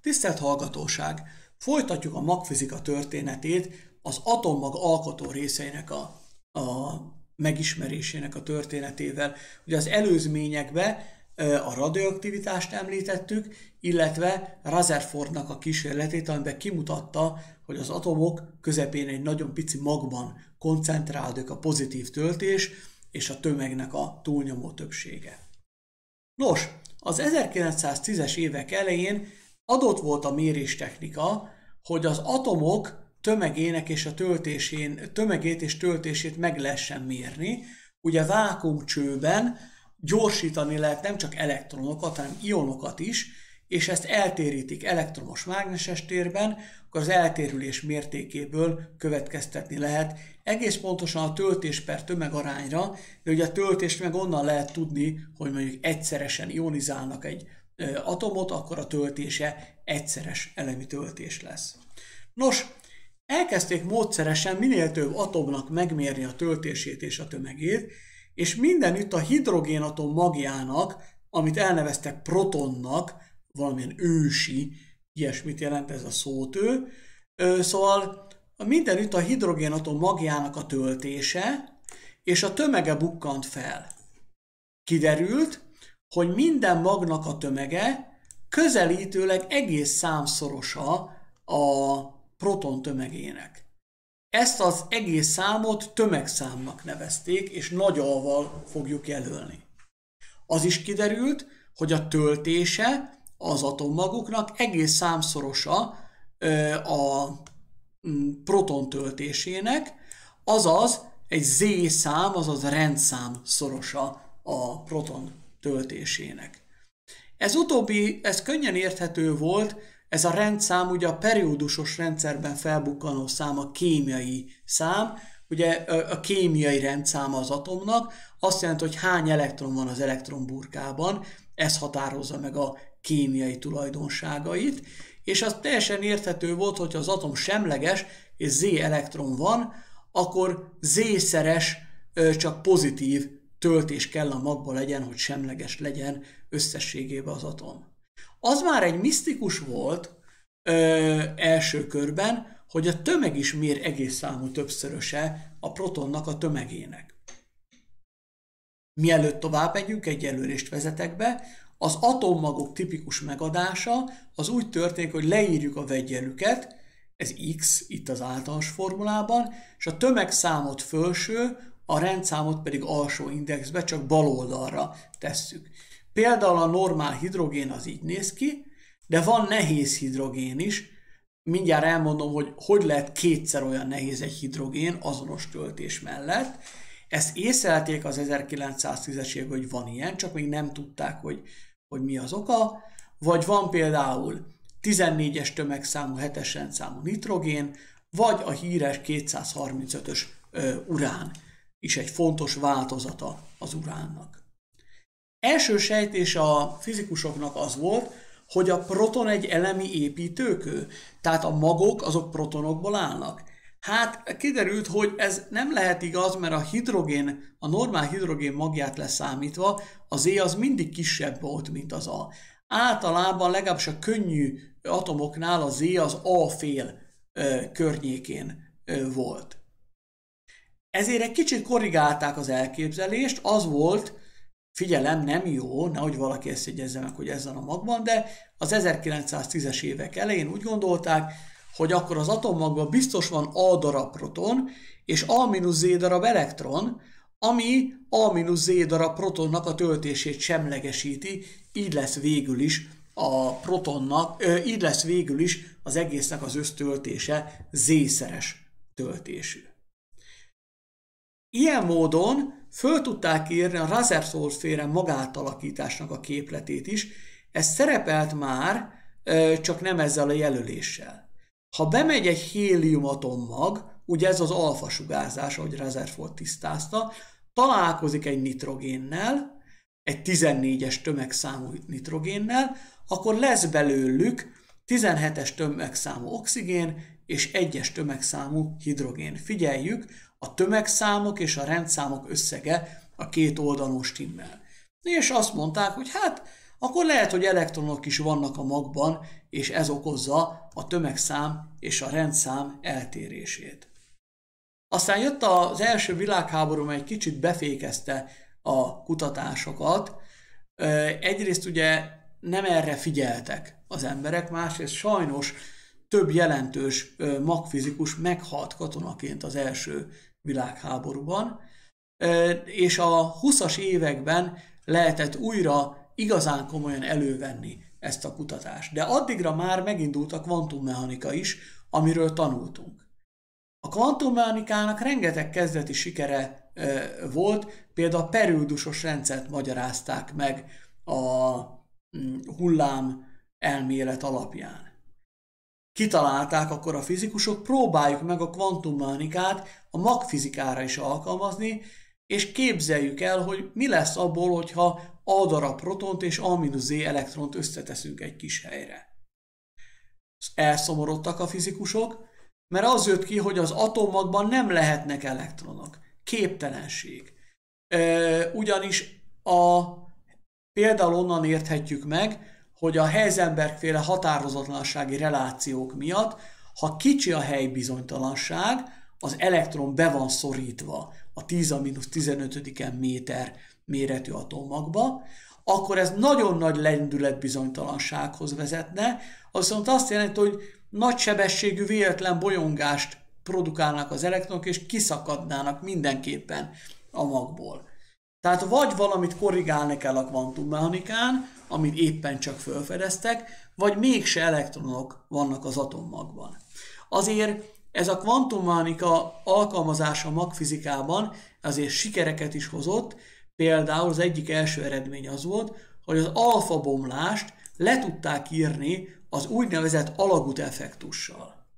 Tisztelt hallgatóság! Folytatjuk a magfizika történetét, az atommag alkotó részeinek a megismerésének a történetével. Ugye az előzményekben a radioaktivitást említettük, illetve Rutherfordnak a kísérletét, amiben kimutatta, hogy az atomok közepén egy nagyon pici magban koncentrálódik a pozitív töltés és a tömegnek a túlnyomó többsége. Nos, az 1910-es évek elején adott volt a méréstechnika, hogy az atomok tömegének és a tömegét és töltését meg lehessen mérni. Ugye vákuumcsőben gyorsítani lehet nem csak elektronokat, hanem ionokat is, és ezt eltérítik elektromos mágneses térben, akkor az eltérülés mértékéből következtetni lehet egész pontosan a töltés per tömeg arányra, de ugye a töltést meg onnan lehet tudni, hogy mondjuk egyszeresen ionizálnak egy atomot, akkor a töltése egyszeres elemi töltés lesz. Nos, elkezdték módszeresen minél több atomnak megmérni a töltését és a tömegét, és mindenütt a hidrogénatom magjának, amit elneveztek protonnak, valamilyen ősi, ilyesmit jelent ez a szótő, szóval mindenütt a hidrogénatom magjának a töltése és a tömege bukkant fel. Kiderült, hogy minden magnak a tömege közelítőleg egész számszorosa a proton tömegének. Ezt az egész számot tömegszámnak nevezték, és nagy A-val fogjuk jelölni. Az is kiderült, hogy a töltése az atommagoknak egész számszorosa a proton töltésének, azaz egy Z szám, azaz rendszám szorosa a proton töltésének. Ez utóbbi, ez könnyen érthető volt, ez a rendszám ugye a periódusos rendszerben felbukkanó szám, a kémiai szám, ugye a kémiai rendszáma az atomnak, azt jelenti, hogy hány elektron van az elektronburkában, ez határozza meg a kémiai tulajdonságait, és az teljesen érthető volt, hogy az atom semleges, és Z elektron van, akkor Z-szeres csak pozitív töltés kell a magba legyen, hogy semleges legyen összességében az atom. Az már egy misztikus volt első körben, hogy a tömeg is mér egész számú többszöröse a protonnak a tömegének. Mielőtt tovább megyünk, egy jelölést vezetek be, az atommagok tipikus megadása az úgy történik, hogy leírjuk a vegyjelüket, ez X itt az általános formulában, és a tömegszámot felső, a rendszámot pedig alsó indexbe, csak bal oldalra tesszük. Például a normál hidrogén az így néz ki, de van nehéz hidrogén is. Mindjárt elmondom, hogy lehet kétszer olyan nehéz egy hidrogén azonos töltés mellett. Ezt észlelték az 1910-es években, hogy van ilyen, csak még nem tudták, hogy mi az oka. Vagy van például 14-es tömegszámú, 7-es rendszámú nitrogén, vagy a híres 235-ös urán is egy fontos változata az uránnak. Első sejtés a fizikusoknak az volt, hogy a proton egy elemi építőkő, tehát a magok azok protonokból állnak. Hát kiderült, hogy ez nem lehet igaz, mert a hidrogén, a normál hidrogén magját leszámítva, az E az mindig kisebb volt, mint az A. Általában legalábbis a könnyű atomoknál az E az A fél környékén volt. Ezért egy kicsit korrigálták az elképzelést, az volt, figyelem, nem jó, nehogy valaki ezt jegyezze meg, hogy ez van a magban, de az 1910-es évek elején úgy gondolták, hogy akkor az atommagban biztos van A darab proton, és A-Z darab elektron, ami A-Z darab protonnak a töltését semlegesíti, így lesz végül is a protonnak, így lesz végül is az egésznek az össztöltése Z-szeres töltésű. Ilyen módon föl tudták írni a Rutherford-féle magátalakításnak a képletét is, ez szerepelt már, csak nem ezzel a jelöléssel. Ha bemegy egy hélium atommag, ugye ez az alfa sugárzás, ahogy Rutherford tisztázta, találkozik egy nitrogénnel, egy 14-es tömegszámú nitrogénnel, akkor lesz belőlük 17-es tömegszámú oxigén és 1-es tömegszámú hidrogén. Figyeljük, a tömegszámok és a rendszámok összege a két oldalon stimmel. És azt mondták, hogy hát akkor lehet, hogy elektronok is vannak a magban, és ez okozza a tömegszám és a rendszám eltérését. Aztán jött az első világháború, mely egy kicsit befékezte a kutatásokat. Egyrészt ugye nem erre figyeltek az emberek, másrészt sajnos több jelentős magfizikus meghalt katonaként az első világháborúban, és a 20-as években lehetett újra igazán komolyan elővenni ezt a kutatást. De addigra már megindult a kvantummechanika is, amiről tanultunk. A kvantummechanikának rengeteg kezdeti sikere volt, például a periódusos rendszert magyarázták meg a hullám elmélet alapján. Kitalálták akkor a fizikusok, próbáljuk meg a kvantummechanikát a magfizikára is alkalmazni, és képzeljük el, hogy mi lesz abból, hogyha A darab protont és A-Z elektront összeteszünk egy kis helyre. Elszomorodtak a fizikusok, mert az jött ki, hogy az atommagban nem lehetnek elektronok. Képtelenség. Ugyanis például onnan érthetjük meg, hogy a Heisenberg-féle határozatlansági relációk miatt, ha kicsi a helybizonytalanság, az elektron be van szorítva a 10⁻15 méter méretű atommagba, akkor ez nagyon nagy lendületbizonytalansághoz vezetne, viszont azt jelenti, hogy nagy sebességű véletlen bolyongást produkálnak az elektronok, és kiszakadnának mindenképpen a magból. Tehát vagy valamit korrigálni kell a kvantummechanikán, amit éppen csak felfedeztek, vagy mégse elektronok vannak az atommagban. Azért ez a kvantummechanika alkalmazása a magfizikában azért sikereket is hozott, például az egyik első eredmény az volt, hogy az alfa-bomlást le tudták írni az úgynevezett Alagút effektussal.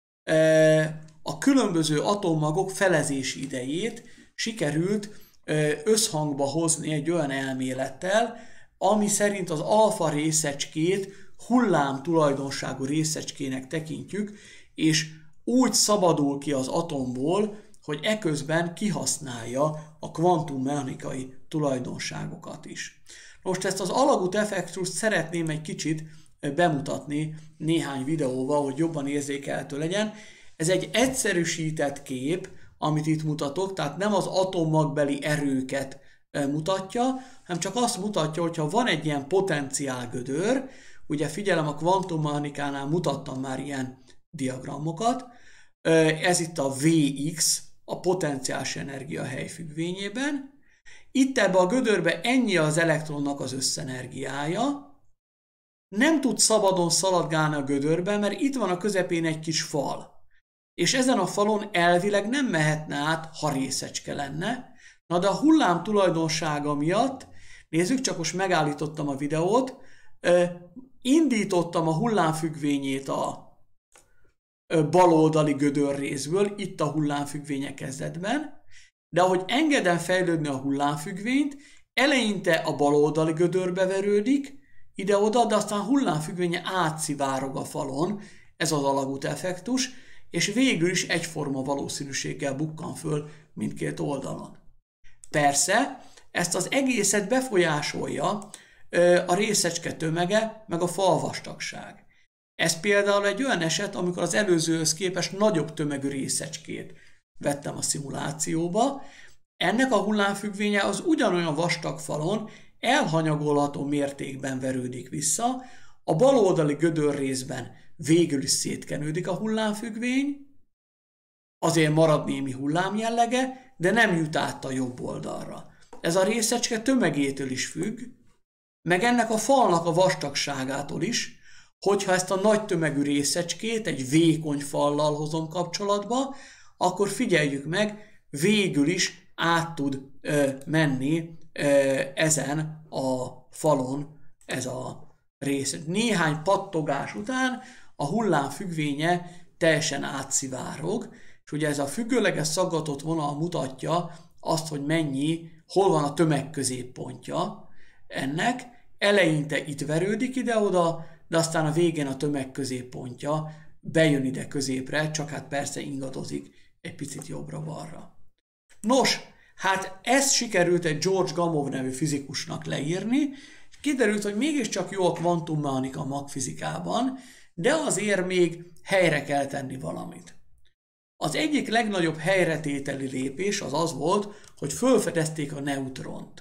A különböző atommagok felezési idejét sikerült összhangba hozni egy olyan elmélettel, ami szerint az alfa részecskét hullám tulajdonságú részecskének tekintjük, és úgy szabadul ki az atomból, hogy eközben kihasználja a kvantummechanikai tulajdonságokat is. Most ezt az Alagút effektust szeretném egy kicsit bemutatni néhány videóval, hogy jobban érzékelhető legyen. Ez egy egyszerűsített kép, amit itt mutatok, tehát nem az atommagbeli erőket mutatja, hanem csak azt mutatja, hogyha van egy ilyen potenciálgödör, ugye figyelem, a kvantummechanikánál mutattam már ilyen diagramokat, ez itt a Vx, a potenciális energia helyfüggvényében. Itt ebbe a gödörbe ennyi az elektronnak az összenergiája, nem tud szabadon szaladgálni a gödörbe, mert itt van a közepén egy kis fal. És ezen a falon elvileg nem mehetne át, ha részecske lenne. Na de a hullám tulajdonsága miatt, nézzük, csak most megállítottam a videót, indítottam a hullámfüggvényét a baloldali gödörrészből, itt a hullámfüggvénye kezdetben, de ahogy engedem fejlődni a hullámfüggvényt, eleinte a baloldali gödörbe verődik, ide-oda, de aztán hullámfüggvénye átszivárog a falon, ez az Alagút effektus, és végül is egyforma valószínűséggel bukkan föl mindkét oldalon. Persze, ezt az egészet befolyásolja a részecske tömege, meg a falvastagság. Ez például egy olyan eset, amikor az előzőhöz képest nagyobb tömegű részecskét vettem a szimulációba. Ennek a hullámfüggvénye az ugyanolyan vastag falon elhanyagolható mértékben verődik vissza, a baloldali gödörrészben végül is szétkenődik a hullámfüggvény, azért marad némi hullámjellege, de nem jut át a jobb oldalra. Ez a részecske tömegétől is függ, meg ennek a falnak a vastagságától is, hogyha ezt a nagy tömegű részecskét egy vékony fallal hozom kapcsolatba, akkor figyeljük meg, végül is át tud menni ezen a falon ez a rész. Néhány pattogás után a hullám függvénye teljesen átszivárog, és ugye ez a függőleges szaggatott vonal mutatja azt, hogy hol van a tömegközéppontja ennek. Eleinte itt verődik ide-oda, de aztán a végén a tömegközéppontja bejön ide középre, csak hát persze ingadozik egy picit jobbra-balra. Nos, hát ezt sikerült egy George Gamow nevű fizikusnak leírni, kiderült, hogy mégiscsak jó a kvantummechanika a magfizikában, de azért még helyre kell tenni valamit. Az egyik legnagyobb helyretételi lépés az az volt, hogy felfedezték a neutront.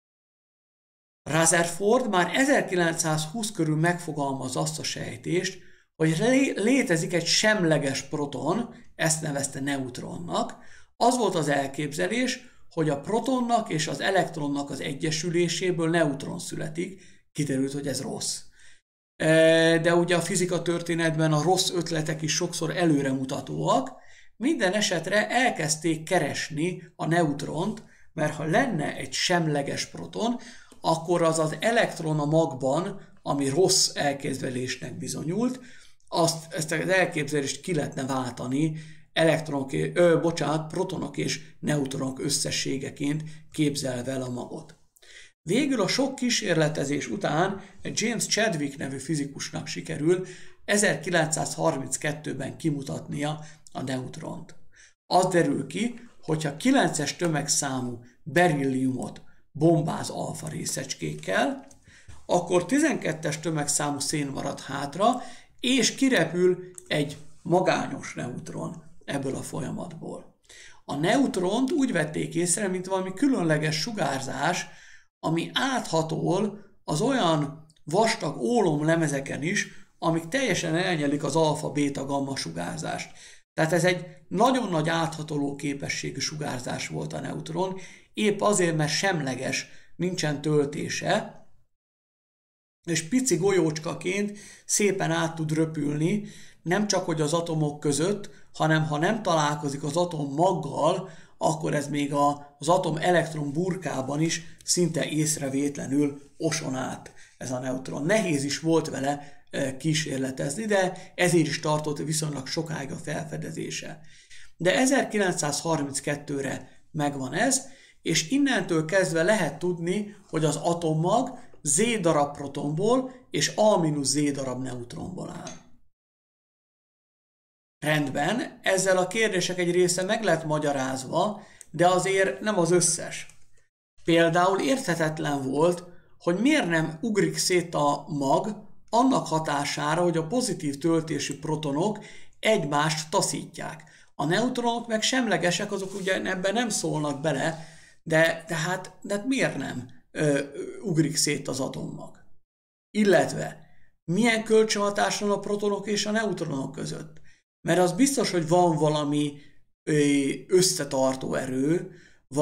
Rutherford már 1920 körül megfogalmaz azt a sejtést, hogy létezik egy semleges proton, ezt nevezte neutronnak. Az volt az elképzelés, hogy a protonnak és az elektronnak az egyesüléséből neutron születik. Kiderült, hogy ez rossz. De ugye a fizika történetben a rossz ötletek is sokszor előremutatóak. Minden esetre elkezdték keresni a neutront, mert ha lenne egy semleges proton, akkor az az elektron a magban, ami rossz elképzelésnek bizonyult, ezt az elképzelést ki lehetne váltani protonok és neutronok összességeként képzelve el a magot. Végül a sok kísérletezés után James Chadwick nevű fizikusnak sikerül 1932-ben kimutatnia a neutront. Az derül ki, hogyha 9-es tömegszámú berilliumot bombáz alfa részecskékkel, akkor 12-es tömegszámú szén marad hátra, és kirepül egy magányos neutron ebből a folyamatból. A neutront úgy vették észre, mint valami különleges sugárzás, ami áthatol az olyan vastag ólomlemezeken is, amik teljesen elnyelik az alfa-béta-gamma sugárzást. Tehát ez egy nagyon nagy áthatoló képességű sugárzás volt a neutron, épp azért, mert semleges, nincsen töltése, és pici golyócskaként szépen át tud röpülni, nem csak hogy az atomok között, hanem ha nem találkozik az atom maggal, akkor ez még az atom elektron burkában is szinte észrevétlenül oson át ez a neutron. Nehéz is volt vele kísérletezni, de ezért is tartott viszonylag sokáig a felfedezése. De 1932-re megvan ez, és innentől kezdve lehet tudni, hogy az atommag Z darab protonból és A-Z darab neutronból áll. Rendben, ezzel a kérdések egy része meg lett magyarázva, de azért nem az összes. Például érthetetlen volt, hogy miért nem ugrik szét a mag annak hatására, hogy a pozitív töltésű protonok egymást taszítják. A neutronok meg semlegesek, azok ugye ebben nem szólnak bele, de miért nem ugrik szét az atommag? Illetve milyen kölcsönhatás van a protonok és a neutronok között? Mert az biztos, hogy van valami összetartó erő,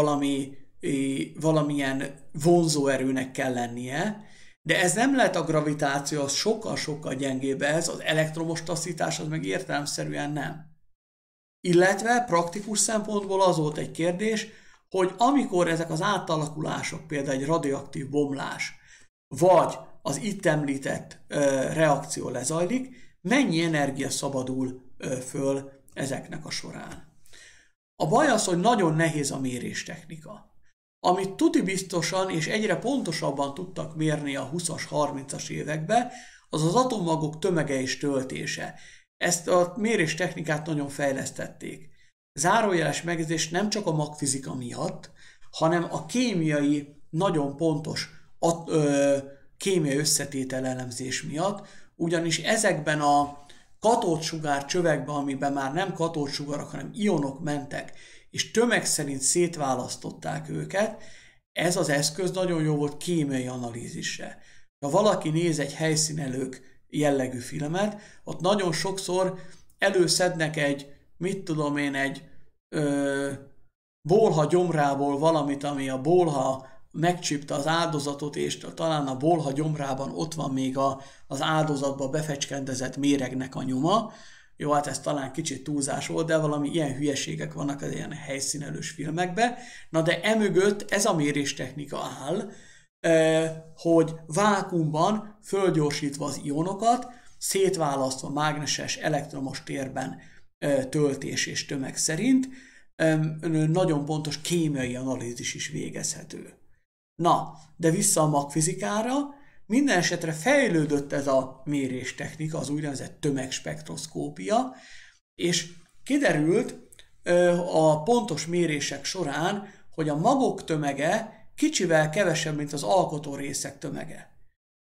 valamilyen vonzó erőnek kell lennie, de ez nem lehet a gravitáció, az sokkal-sokkal gyengébb ez, az elektromos taszítás az meg értelemszerűen nem. Illetve praktikus szempontból az volt egy kérdés, hogy amikor ezek az átalakulások, például egy radioaktív bomlás, vagy az itt említett reakció lezajlik, mennyi energia szabadul föl ezeknek a során. A baj az, hogy nagyon nehéz a méréstechnika. Amit tuti biztosan és egyre pontosabban tudtak mérni a 20-as, 30-as években, az az atommagok tömege és töltése. Ezt a méréstechnikát nagyon fejlesztették. Zárójeles megjegyzés nem csak a magfizika miatt, hanem a kémiai, nagyon pontos kémiai összetétel elemzés miatt, ugyanis ezekben a katódsugár csövekben, amiben már nem katódsugarak, hanem ionok mentek, és tömeg szerint szétválasztották őket, ez az eszköz nagyon jó volt kémiai analízisre. Ha valaki néz egy helyszínelők jellegű filmet, ott nagyon sokszor előszednek egy bolha gyomrából valamit, ami a bolha megcsípte az áldozatot, és talán a bolha gyomrában ott van még az áldozatba befecskendezett méregnek a nyoma. Jó, hát ez talán kicsit túlzás volt, de valami ilyen hülyeségek vannak az ilyen helyszínelős filmekben. Na de emögött ez a méréstechnika áll, hogy vákuumban fölgyorsítva az ionokat, szétválasztva mágneses elektromos térben töltés és tömeg szerint, nagyon pontos kémiai analízis is végezhető. Na, de vissza a magfizikára, minden esetre fejlődött ez a méréstechnika, az úgynevezett tömegspektroszkópia, és kiderült a pontos mérések során, hogy a magok tömege kicsivel kevesebb, mint az alkotó részek tömege.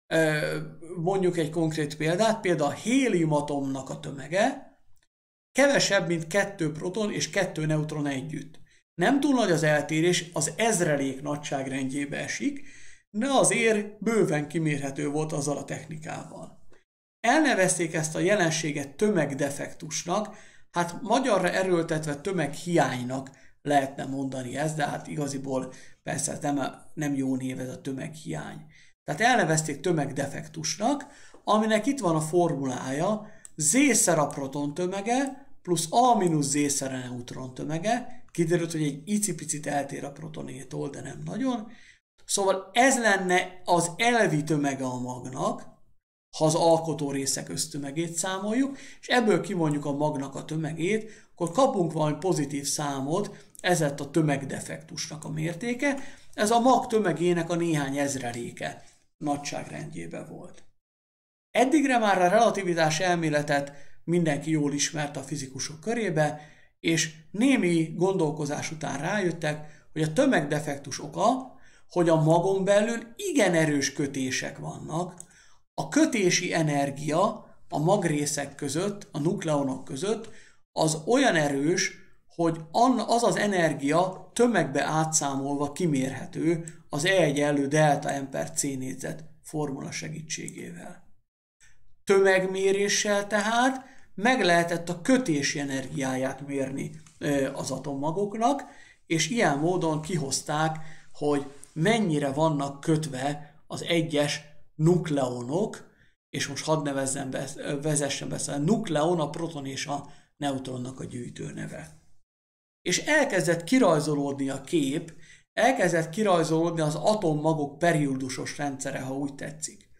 Mondjuk egy konkrét példát, például a héliumatomnak a tömege kevesebb, mint 2 proton és 2 neutron együtt. Nem túl nagy az eltérés, az ezrelék nagyságrendjébe esik, de azért bőven kimérhető volt azzal a technikával. Elnevezték ezt a jelenséget tömegdefektusnak, hát magyarra erőltetve tömeghiánynak lehetne mondani ezt, de hát igaziból persze ez nem jó név, ez a tömeghiány. Tehát elnevezték tömegdefektusnak, aminek itt van a formulája, Z-szer a proton tömege plusz A-Z-szer a neutron tömege. Kiderült, hogy egy icipicit eltér a protonétól, de nem nagyon. Szóval ez lenne az elvi tömege a magnak, ha az alkotó részek össztömegét számoljuk, és ebből kimondjuk a magnak a tömegét, akkor kapunk valami pozitív számot, ez lett a tömegdefektusnak a mértéke, ez a mag tömegének a néhány ezreléke nagyságrendjében volt. Eddigre már a relativitás elméletet mindenki jól ismert a fizikusok körébe, és némi gondolkozás után rájöttek, hogy a tömegdefektus oka, hogy a magon belül igen erős kötések vannak, a kötési energia a magrészek között, a nukleonok között az olyan erős, hogy az az energia tömegbe átszámolva kimérhető az E=delta m/c négyzet formula segítségével. Tömegméréssel tehát meg lehetett a kötési energiáját mérni az atommagoknak, és ilyen módon kihozták, hogy mennyire vannak kötve az egyes nukleonok, és most hadd vezessem be, a nukleon a proton és a neutronnak a gyűjtőneve. És elkezdett kirajzolódni a kép, elkezdett kirajzolódni az atommagok periódusos rendszere, ha úgy tetszik.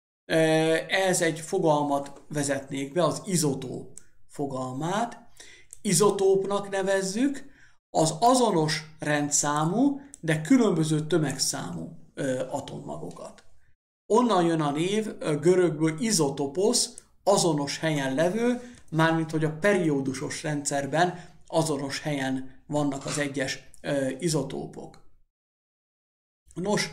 Ez egy fogalmat vezetnék be, az izotóp fogalmát. Izotópnak nevezzük az azonos rendszámú, de különböző tömegszámú atommagokat. Onnan jön a név, görögből izotopos, azonos helyen levő, mármint hogy a periódusos rendszerben azonos helyen vannak az egyes izotópok. Nos,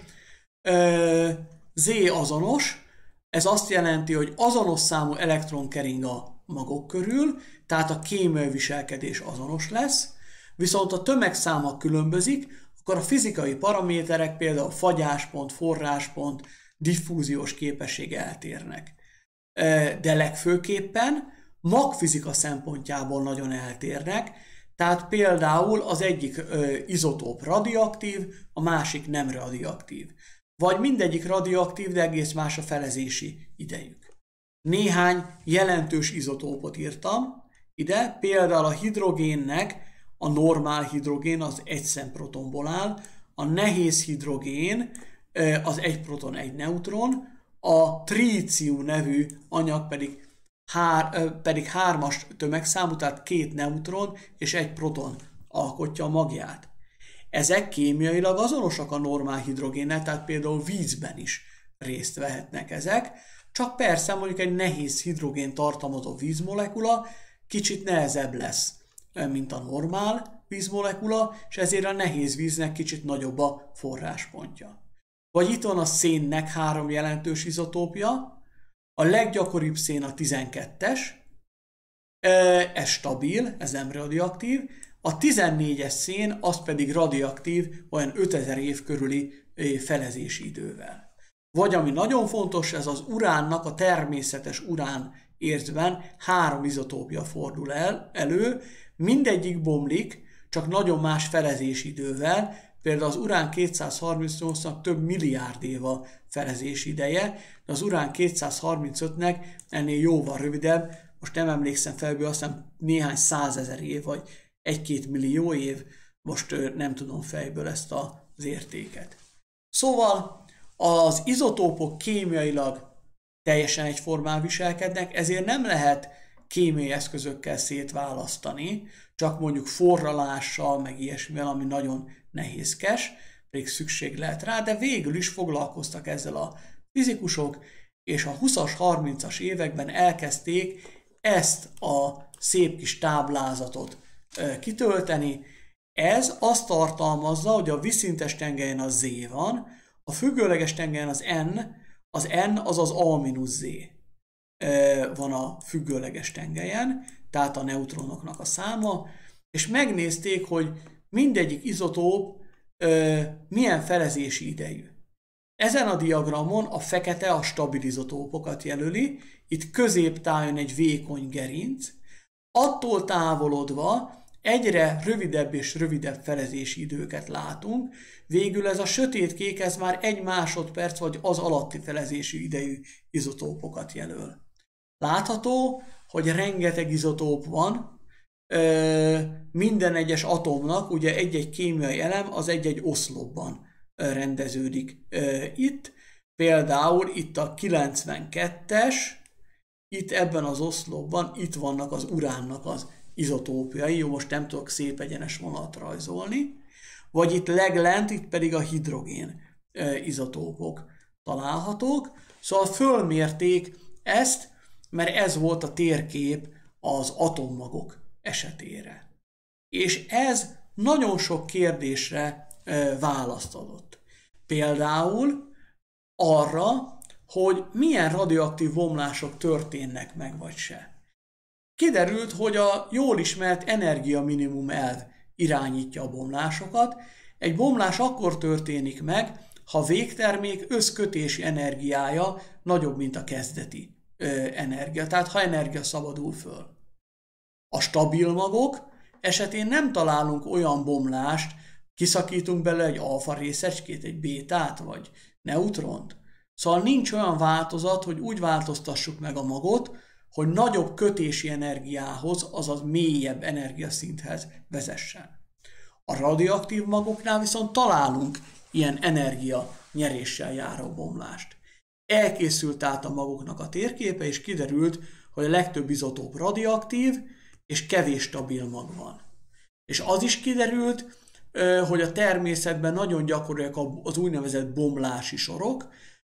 Z azonos, ez azt jelenti, hogy azonos számú elektron kering a magok körül, tehát a kémiai viselkedés azonos lesz, viszont a tömegszáma különbözik, akkor a fizikai paraméterek, például fagyáspont, forráspont, diffúziós képesség eltérnek. De legfőképpen magfizika szempontjából nagyon eltérnek, tehát például az egyik izotóp radioaktív, a másik nem radioaktív. Vagy mindegyik radioaktív, de egész más a felezési idejük. Néhány jelentős izotópot írtam ide, például a hidrogénnek a normál hidrogén az egy szemprotonból áll, a nehéz hidrogén az egy proton, egy neutron, a trícium nevű anyag pedig 3-as tömegszámú, tehát 2 neutron és 1 proton alkotja a magját. Ezek kémiailag azonosak a normál hidrogénnel, tehát például vízben is részt vehetnek ezek, csak persze mondjuk egy nehéz hidrogén tartalmazó vízmolekula kicsit nehezebb lesz, mint a normál vízmolekula, és ezért a nehéz víznek kicsit nagyobb a forráspontja. Vagy itt van a szénnek 3 jelentős izotópja, a leggyakoribb szén a 12-es, ez stabil, ez nem radioaktív, a 14-es szén az pedig radioaktív, olyan 5000 év körüli felezési idővel. Vagy ami nagyon fontos, ez az uránnak, a természetes urán érzben 3 izotópja fordul elő, mindegyik bomlik, csak nagyon más felezési idővel, például az urán 238-nak több milliárd év a felezési ideje, de az urán 235-nek ennél jóval rövidebb, most nem emlékszem felből, azt hiszem néhány százezer év, vagy 1-2 millió év, most nem tudom fejből ezt az értéket. Szóval az izotópok kémiailag teljesen egyformán viselkednek, ezért nem lehet kémiai eszközökkel szétválasztani, csak mondjuk forralással, meg ilyesmivel, ami nagyon nehézkes, pedig szükség lehet rá, de végül is foglalkoztak ezzel a fizikusok, és a 20-as, 30-as években elkezdték ezt a szép kis táblázatot kitölteni. Ez azt tartalmazza, hogy a vízszintes tengelyen az Z van, a függőleges tengelyen az N, az N az az A-Z van a függőleges tengelyen, tehát a neutronoknak a száma, és megnézték, hogy mindegyik izotóp milyen felezési idejű. Ezen a diagramon a fekete a stabil izotópokat jelöli, itt középtájon egy vékony gerinc, attól távolodva egyre rövidebb és rövidebb felezési időket látunk, végül ez a sötétkék, ez már 1 másodperc vagy az alatti felezési idejű izotópokat jelöl. Látható, hogy rengeteg izotóp van, minden egyes atomnak, ugye egy-egy kémiai elem az egy-egy oszlopban rendeződik itt. Például itt a 92-es, itt ebben az oszlopban, itt vannak az uránnak az izotópjai, jó, most nem tudok szép egyenes vonalat rajzolni, vagy itt leglent, itt pedig a hidrogén izotópok találhatók. Szóval fölmérték ezt, mert ez volt a térkép az atommagok esetére. És ez nagyon sok kérdésre választ adott. Például arra, hogy milyen radioaktív bomlások történnek meg, vagy se. Kiderült, hogy a jól ismert energiaminimum elv irányítja a bomlásokat. Egy bomlás akkor történik meg, ha végtermék összkötési energiája nagyobb, mint a kezdeti energia, tehát ha energia szabadul föl. A stabil magok esetén nem találunk olyan bomlást, kiszakítunk belőle egy alfa részecskét, egy bétát vagy neutront. Szóval nincs olyan változat, hogy úgy változtassuk meg a magot, hogy nagyobb kötési energiához, azaz mélyebb energiaszinthez vezessen. A radioaktív magoknál viszont találunk ilyen energia nyeréssel járó bomlást. Elkészült át a magoknak a térképe, és kiderült, hogy a legtöbb izotóp radioaktív, és kevés stabil mag van. És az is kiderült, hogy a természetben nagyon gyakoriak az úgynevezett bomlási sorok.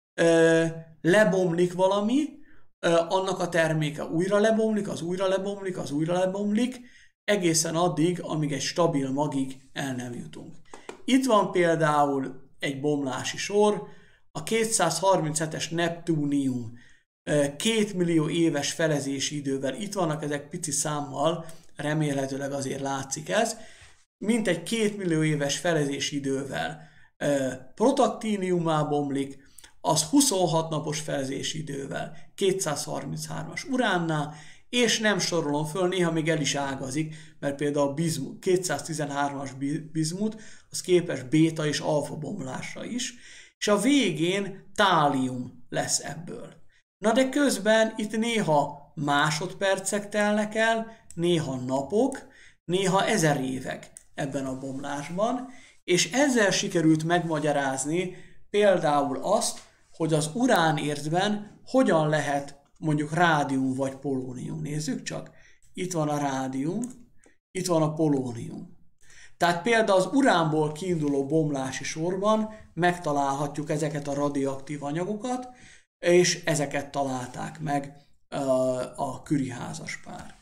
Lebomlik valami, annak a terméke újra lebomlik, az újra lebomlik, az újra lebomlik, egészen addig, amíg egy stabil magig el nem jutunk. Itt van például egy bomlási sor, a 237-es neptúnium 2 millió éves felezési idővel, itt vannak ezek pici számmal, remélhetőleg azért látszik ez, mintegy 2 millió éves felezési idővel protaktíniummá bomlik, az 26 napos felezési idővel 233-as uránnál, és nem sorolom föl, néha még el is ágazik, mert például a 213-as bizmut, az képes béta és alfa bomlásra is, és a végén tálium lesz ebből. Na de közben itt néha másodpercek telnek el, néha napok, néha 1000 évek ebben a bomlásban, és ezzel sikerült megmagyarázni például azt, hogy az uránérzben hogyan lehet mondjuk rádium vagy polónium. Nézzük csak, itt van a rádium, itt van a polónium. Tehát például az uránból kiinduló bomlási sorban megtalálhatjuk ezeket a radioaktív anyagokat, és ezeket találták meg a Curie házaspár.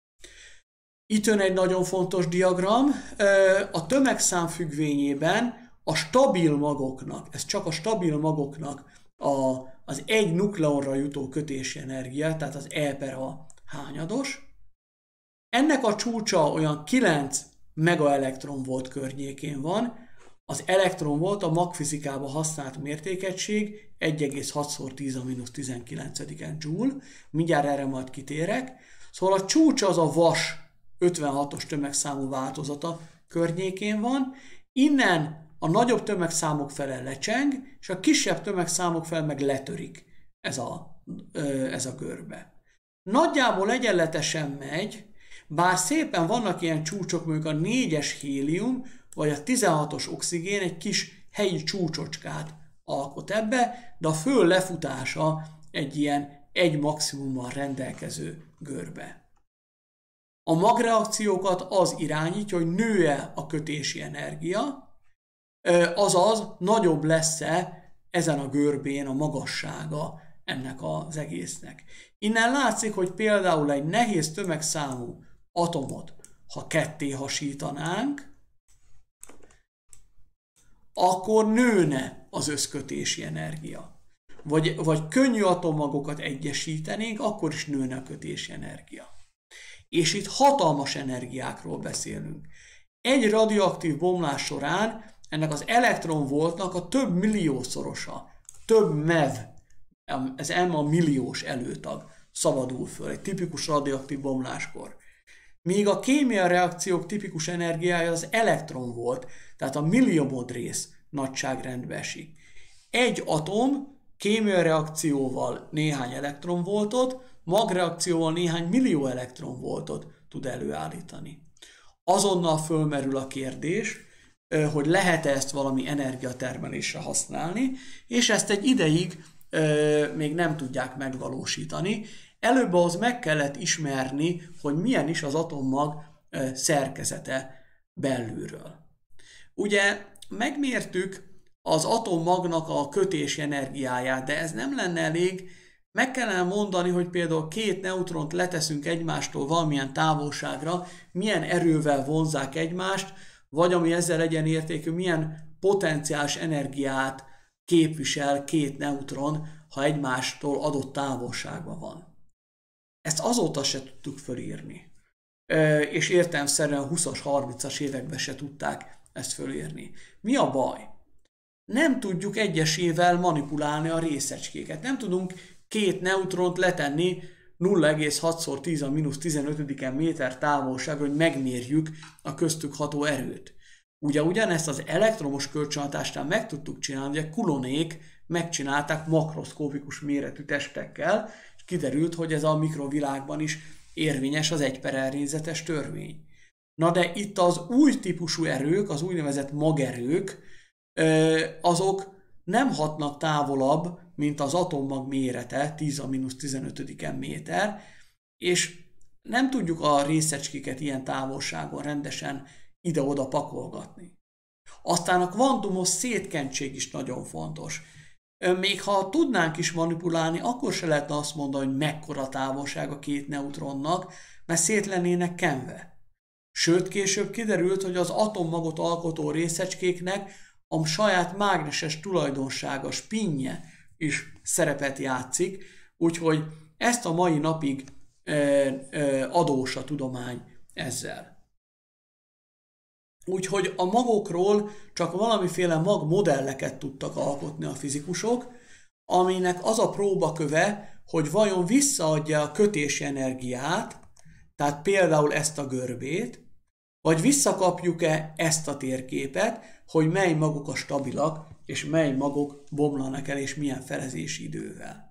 Itt jön egy nagyon fontos diagram. A tömegszám függvényében a stabil magoknak, ez csak a stabil magoknak az egy nukleonra jutó kötési energia, tehát az E/A hányados. Ennek a csúcsa olyan 9 megaelektronvolt környékén van. Az elektronvolt a magfizikában használt mértékegység 1,6×10⁻¹9 joule. Mindjárt erre majd kitérek. Szóval a csúcsa az a vas 56-os tömegszámú változata környékén van. Innen a nagyobb tömegszámok fele lecseng, és a kisebb tömegszámok fele meg letörik ez a görbe. Nagyjából egyenletesen megy, bár szépen vannak ilyen csúcsok, mondjuk a 4-es hélium, vagy a 16-os oxigén egy kis helyi csúcsocskát alkot ebbe, de a fő lefutása egy ilyen egy maximummal rendelkező görbe. A magreakciókat az irányítja, hogy nő-e a kötési energia, azaz nagyobb lesz-e ezen a görbén a magassága ennek az egésznek. Innen látszik, hogy például egy nehéz tömegszámú atomot, ha ketté hasítanánk, akkor nőne az összkötési energia. vagy könnyű atommagokat egyesítenénk, akkor is nőne a kötési energia. És itt hatalmas energiákról beszélünk. Egy radioaktív bomlás során ennek az elektronvoltnak a több milliószorosa, több MeV, ez M a milliós előtag, szabadul föl egy tipikus radioaktív bomláskor. Míg a kémiai reakciók tipikus energiája az elektronvolt, tehát a milliomod rész nagyságrendbe esik. Egy atom kémiai reakcióval néhány elektronvoltot, magreakcióval néhány millió elektronvoltot tud előállítani. Azonnal fölmerül a kérdés, hogy lehet-e ezt valami energiatermelésre használni, és ezt egy ideig még nem tudják megvalósítani. Előbb ahhoz meg kellett ismerni, hogy milyen is az atommag szerkezete belülről. Ugye megmértük az atommagnak a kötési energiáját, de ez nem lenne elég. Meg kellene mondani, hogy például két neutront leteszünk egymástól valamilyen távolságra, milyen erővel vonzzák egymást, vagy ami ezzel egyenértékű, milyen potenciális energiát képvisel két neutron, ha egymástól adott távolságban van. Ezt azóta se tudtuk fölírni. És értelemszerűen a 20-as, 30-as években se tudták ezt fölírni. Mi a baj? Nem tudjuk egyesével manipulálni a részecskéket. Nem tudunk két neutront letenni 0,6×10⁻15 méter távolságra, hogy megmérjük a köztük ható erőt. Ugyanezt az elektromos kölcsönhatásnál meg tudtuk csinálni, ugye Coulonék megcsinálták makroszkópikus méretű testekkel, és kiderült, hogy ez a mikrovilágban is érvényes az 1/r törvény. Na de itt az új típusú erők, az úgynevezett magerők, azok nem hatnak távolabb, mint az atommag mérete, 10⁻15 méter, és nem tudjuk a részecskéket ilyen távolságon rendesen ide-oda pakolgatni. Aztán a kvantumos szétkentség is nagyon fontos. Még ha tudnánk is manipulálni, akkor se lehetne azt mondani, hogy mekkora távolság a két neutronnak, mert szét lennének kenve. Sőt, később kiderült, hogy az atommagot alkotó részecskéknek a saját mágneses tulajdonsága, spinje is szerepet játszik, úgyhogy ezt a mai napig adós a tudomány ezzel. Úgyhogy a magokról csak valamiféle magmodelleket tudtak alkotni a fizikusok, aminek az a próbaköve, hogy vajon visszaadja a kötési energiát, tehát például ezt a görbét, vagy visszakapjuk-e ezt a térképet, hogy mely magok a stabilak, és mely magok bomlanak el, és milyen felezési idővel.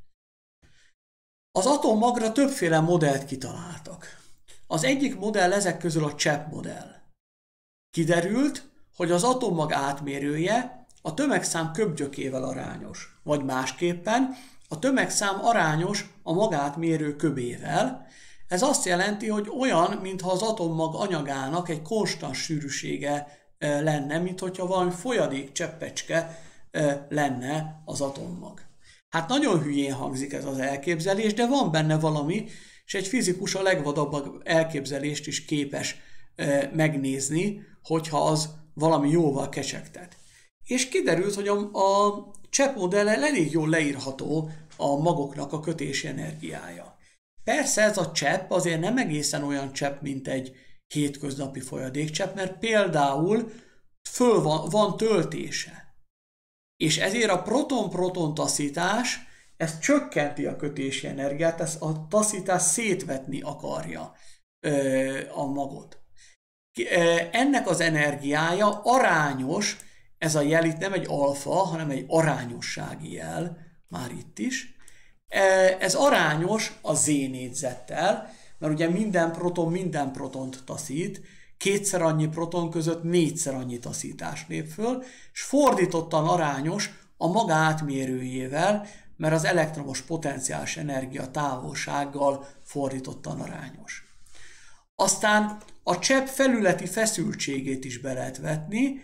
Az atommagra többféle modellt kitaláltak. Az egyik modell ezek közül a Chebb modell. Kiderült, hogy az atommag átmérője a tömegszám köbgyökével arányos, vagy másképpen a tömegszám arányos a magátmérő köbével. Ez azt jelenti, hogy olyan, mintha az atommag anyagának egy konstans sűrűsége lenne, mint hogyha valami folyadék cseppecske lenne az atommag. Hát nagyon hülyén hangzik ez az elképzelés, de van benne valami, és egy fizikus a legvadabb elképzelést is képes megnézni, hogyha az valami jóval kecsegtet. És kiderült, hogy a Chebb modellel elég jól leírható a magoknak a kötési energiája. Persze ez a csepp azért nem egészen olyan csepp, mint egy hétköznapi folyadékcsepp, mert például van töltése. És ezért a proton-proton taszítás, ez csökkenti a kötési energiát, ez a taszítás szétvetni akarja a magot. Ennek az energiája arányos, ez a jel itt nem egy alfa, hanem egy arányossági jel, már itt is. Ez arányos a Z-négyzettel, mert ugye minden protont taszít, kétszer annyi proton között négyszer annyi taszítás lép föl, és fordítottan arányos a maga átmérőjével, mert az elektromos potenciális energia távolsággal fordítottan arányos. Aztán a csepp felületi feszültségét is be lehet vetni,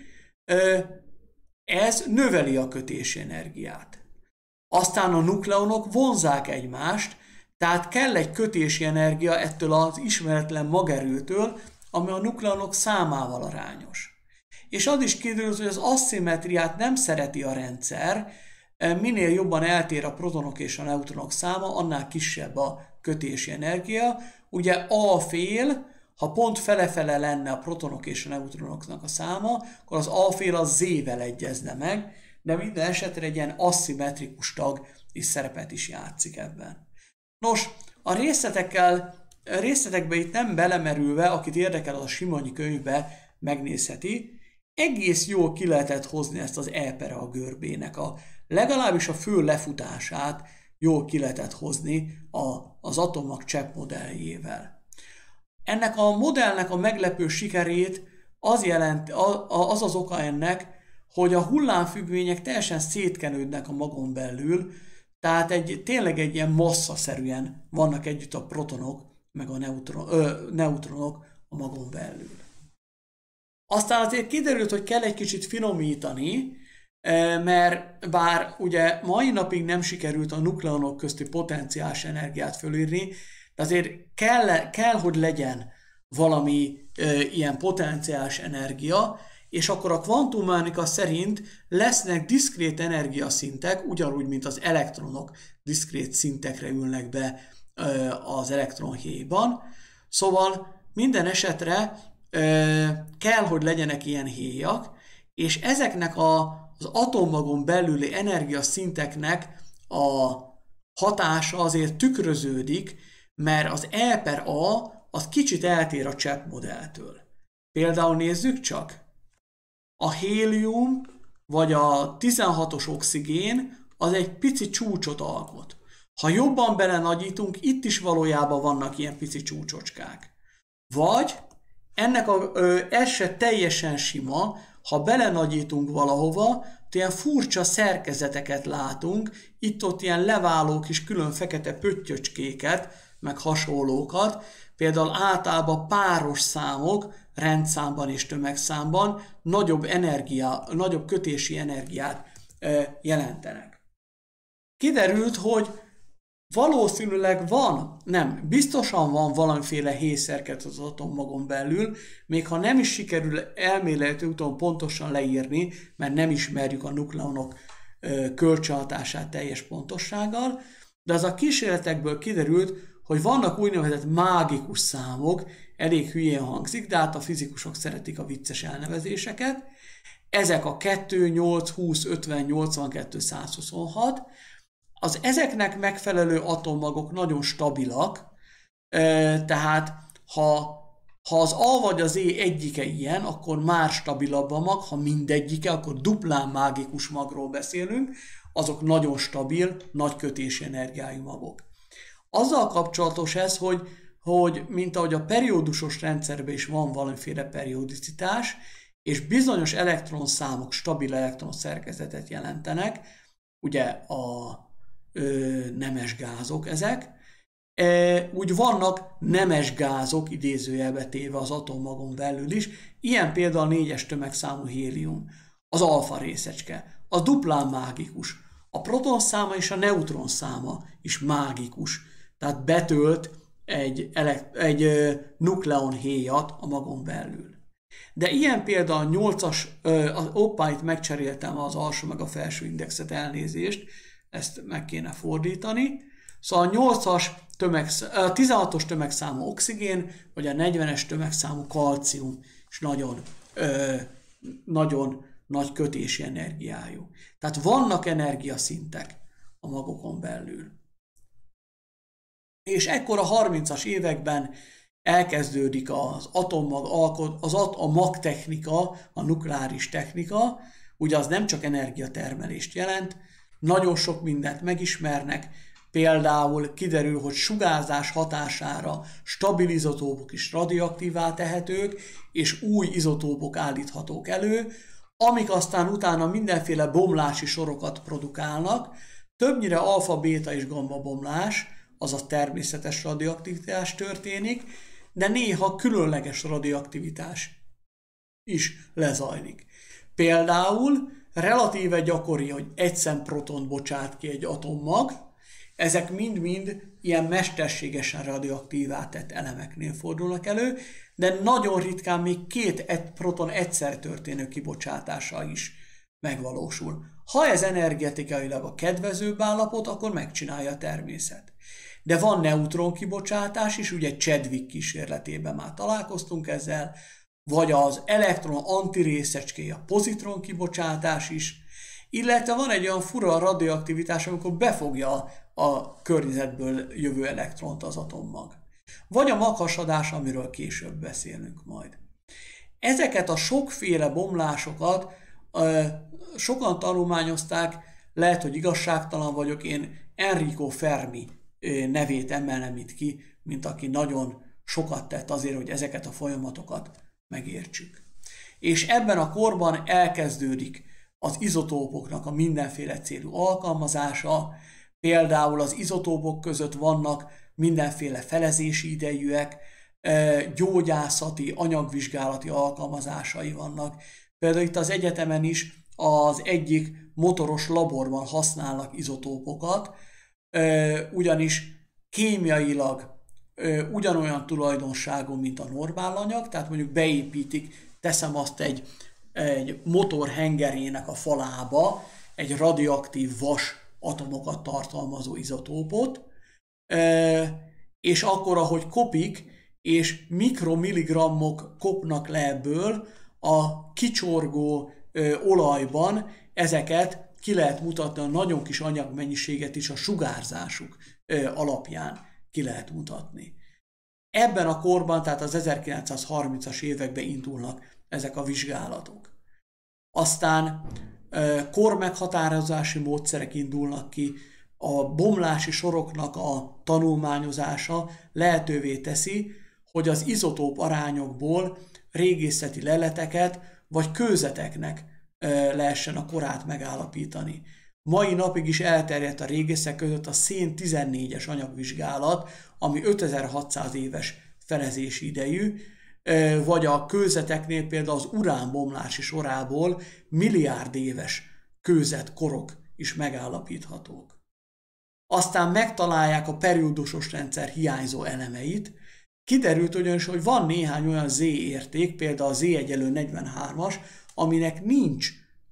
ez növeli a kötési energiát. Aztán a nukleonok vonzzák egymást, tehát kell egy kötési energia ettől az ismeretlen magerőtől, ami a nukleonok számával arányos. És az is kiderül, hogy az aszimmetriát nem szereti a rendszer, minél jobban eltér a protonok és a neutronok száma, annál kisebb a kötési energia. Ugye A fél, ha pont fele-fele lenne a protonok és a neutronoknak a száma, akkor az A fél az Z-vel egyezne meg, de minden esetre egy ilyen aszimmetrikus tag is szerepet is játszik ebben. Nos, a részletekbe itt nem belemerülve, akit érdekel, az a Simonyi könyvbe megnézheti, egész jól ki lehetett hozni ezt az E/a görbének legalábbis a fő lefutását jól ki lehetett hozni az atommag csepp modelljével. Ennek a modellnek a meglepő sikerét az az oka ennek, hogy a hullámfüggvények teljesen szétkenődnek a magon belül, tehát tényleg egy ilyen masszaszerűen vannak együtt a protonok, meg a neutronok a magon belül. Aztán azért kiderült, hogy kell egy kicsit finomítani, mert bár ugye mai napig nem sikerült a nukleonok közti potenciális energiát fölírni, de azért kell, hogy legyen valami ilyen potenciális energia, és akkor a kvantummechanika szerint lesznek diszkrét energiaszintek, ugyanúgy, mint az elektronok diszkrét szintekre ülnek be az elektronhéjban. Szóval minden esetre kell, hogy legyenek ilyen héjak, és ezeknek az atommagon belüli energiaszinteknek a hatása azért tükröződik, mert az E/A az kicsit eltér a csepp modelltől. Például nézzük csak, a hélium vagy a 16-os oxigén az egy pici csúcsot alkot. Ha jobban belenagyítunk, itt is valójában vannak ilyen pici csúcsocskák. Vagy ez se teljesen sima, ha belenagyítunk valahova, ilyen furcsa szerkezeteket látunk, itt-ott ilyen leváló kis külön fekete pöttyöcskéket, meg hasonlókat, például általában páros számok, rendszámban és tömegszámban nagyobb kötési energiát jelentenek. Kiderült, hogy valószínűleg biztosan van valamiféle héjszerkezet az atommagon belül, még ha nem is sikerül elméleti úton pontosan leírni, mert nem ismerjük a nukleonok kölcsönhatását teljes pontossággal, de az a kísérletekből kiderült, hogy vannak úgynevezett mágikus számok, elég hülyén hangzik, de hát a fizikusok szeretik a vicces elnevezéseket. Ezek a 2, 8, 20, 50, 82, 126. Az ezeknek megfelelő atommagok nagyon stabilak, tehát ha az A vagy az E egyike ilyen, akkor már stabilabb a mag, ha mindegyike, akkor duplán mágikus magról beszélünk, azok nagyon stabil, nagy kötési energiájú magok. Azzal kapcsolatos ez, hogy mint ahogy a periódusos rendszerben is van valamiféle periodicitás, és bizonyos elektronszámok stabil elektronszerkezetet jelentenek, ugye a nemes gázok ezek, úgy vannak nemes gázok, idézőjelbe téve az atommagon belül is, ilyen például a 4-es tömegszámú hélium, az alfa részecske, az duplán mágikus, a protonszáma és a neutronszáma is mágikus, tehát betölt egy nukleon héjat a magon belül. De ilyen például a 8-as, itt megcseréltem az alsó meg a felső indexet, elnézést, ezt meg kéne fordítani. Szóval a 16-os tömegszámú oxigén, vagy a 40-es tömegszámú kalcium is nagyon nagy kötési energiájú. Tehát vannak energiaszintek a magokon belül. És ekkor a 30-as években elkezdődik az a magtechnika, a nukleáris technika, ugye az nem csak energiatermelést jelent, nagyon sok mindent megismernek, például kiderül, hogy sugárzás hatására stabil izotópok is radioaktívá tehetők, és új izotópok állíthatók elő, amik aztán utána mindenféle bomlási sorokat produkálnak, többnyire alfa, béta és gamma bomlás, azaz természetes radioaktivitás történik, de néha különleges radioaktivitás is lezajlik. Például relatíve gyakori, hogy egy szemprotont bocsát ki egy atommag, ezek mind-mind ilyen mesterségesen radioaktívá tett elemeknél fordulnak elő, de nagyon ritkán még 2 proton egyszer történő kibocsátása is megvalósul. Ha ez energetikailag a kedvezőbb állapot, akkor megcsinálja a természet. De van neutronkibocsátás is, ugye Chadwick kísérletében már találkoztunk ezzel, vagy az elektron antirészecskéje, a pozitron kibocsátás is, illetve van egy olyan fura radioaktivitás, amikor befogja a környezetből jövő elektront az atommag. Vagy a maghasadás, amiről később beszélünk majd. Ezeket a sokféle bomlásokat sokan tanulmányozták, lehet, hogy igazságtalan vagyok, én Enrico Fermi nevét emelnem itt ki, mint aki nagyon sokat tett azért, hogy ezeket a folyamatokat megértsük. És ebben a korban elkezdődik az izotópoknak a mindenféle célú alkalmazása, például az izotópok között vannak mindenféle felezési idejűek, gyógyászati, anyagvizsgálati alkalmazásai vannak. Például itt az egyetemen is az egyik motoros laborban használnak izotópokat, ugyanis kémiailag ugyanolyan tulajdonságú, mint a normál anyag, tehát mondjuk beépítik, teszem azt egy motor hengerének a falába egy radioaktív vas atomokat tartalmazó izotópot, és akkor, ahogy kopik, és mikromilligrammok kopnak le ebből, a kicsorgó olajban ezeket ki lehet mutatni, a nagyon kis anyagmennyiséget is a sugárzásuk alapján ki lehet mutatni. Ebben a korban, tehát az 1930-as években indulnak ezek a vizsgálatok. Aztán kormeghatározási módszerek indulnak ki, a bomlási soroknak a tanulmányozása lehetővé teszi, hogy az izotóp arányokból régészeti leleteket vagy kőzeteknek lehessen a korát megállapítani. Mai napig is elterjedt a régészek között a szén 14-es anyagvizsgálat, ami 5600 éves felezési idejű, vagy a kőzeteknél például az uránbomlási sorából milliárd éves kőzetkorok is megállapíthatók. Aztán megtalálják a periódusos rendszer hiányzó elemeit. Kiderült ugyanis, hogy van néhány olyan Z érték, például a Z=43-as, aminek nincs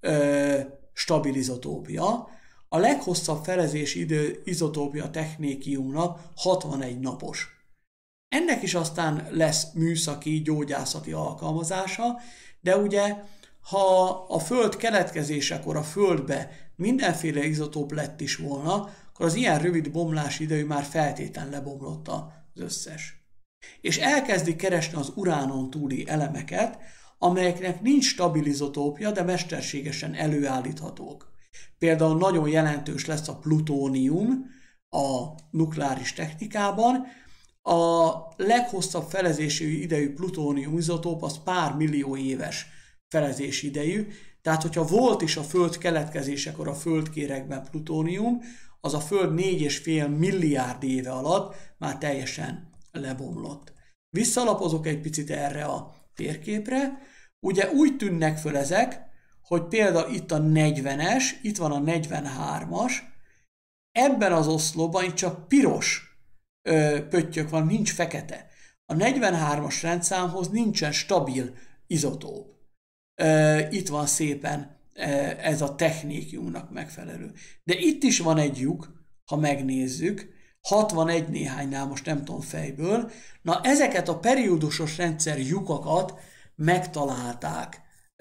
stabil izotópia. A leghosszabb felezési idő izotópia technékiumnak 61 napos. Ennek is aztán lesz műszaki, gyógyászati alkalmazása, de ugye, ha a Föld keletkezésekor a Földbe mindenféle izotóp lett is volna, akkor az ilyen rövid bomlási idejű már feltétlen lebomlott az összes. És elkezdik keresni az uránon túli elemeket, amelyeknek nincs stabil izotópja, de mesterségesen előállíthatók. Például nagyon jelentős lesz a plutónium a nukleáris technikában. A leghosszabb felezési idejű plutónium izotóp az pár millió éves felezési idejű, tehát hogyha volt is a Föld keletkezésekor a földkéregben plutónium, az a Föld 4,5 milliárd éve alatt már teljesen lebomlott. Visszalapozok egy picit erre a térképre. Ugye úgy tűnnek föl ezek, hogy például itt a 40-es, itt van a 43-as, ebben az oszlopban itt csak piros pöttyök van, nincs fekete. A 43-as rendszámhoz nincsen stabil izotóp. Itt van szépen ez a technékiumnak megfelelő. De itt is van egy lyuk, ha megnézzük, 61 néhánynál, most nem tudom fejből. Na, ezeket a periódusos rendszer lyukakat megtalálták,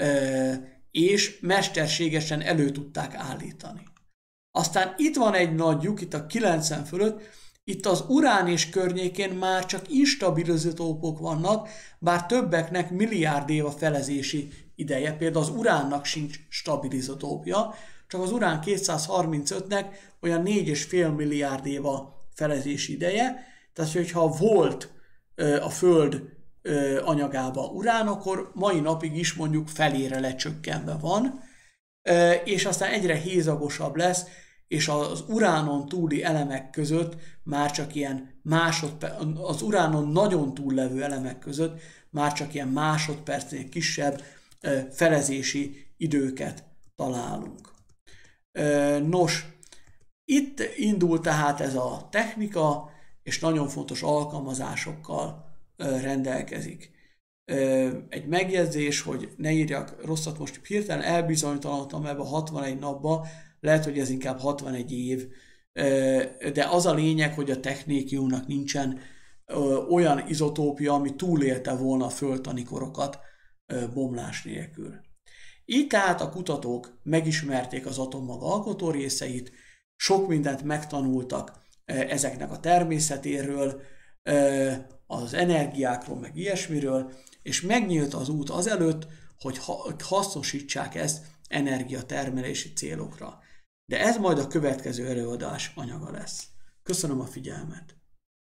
és mesterségesen elő tudták állítani. Aztán itt van egy nagy lyuk, itt a 90 fölött, itt az urán és környékén már csak instabil izotópok vannak, bár többeknek milliárd év a felezési ideje. Például az uránnak sincs stabil izotópja, csak az urán 235-nek olyan 4,5 milliárd év a felezési ideje. Tehát, hogyha volt a Föld anyagában urán, akkor mai napig is mondjuk felére lecsökkenve van, és aztán egyre hézagosabb lesz, és az uránon túli elemek között már csak ilyen az uránon nagyon túllevő elemek között már csak ilyen másodpercnél kisebb felezési időket találunk. Nos, itt indul tehát ez a technika, és nagyon fontos alkalmazásokkal rendelkezik. egy megjegyzés, hogy ne írjak rosszat, most hirtelen elbizonytalanodtam ebbe a 61 napba, lehet, hogy ez inkább 61 év, de az a lényeg, hogy a technékiumnak nincsen olyan izotópia, ami túlélte volna a földtani korokat bomlás nélkül. Így tehát a kutatók megismerték az atommag alkotó részeit, sok mindent megtanultak ezeknek a természetéről, az energiákról, meg ilyesmiről, és megnyílt az út azelőtt, hogy hasznosítsák ezt energiatermelési célokra. De ez majd a következő előadás anyaga lesz. Köszönöm a figyelmet!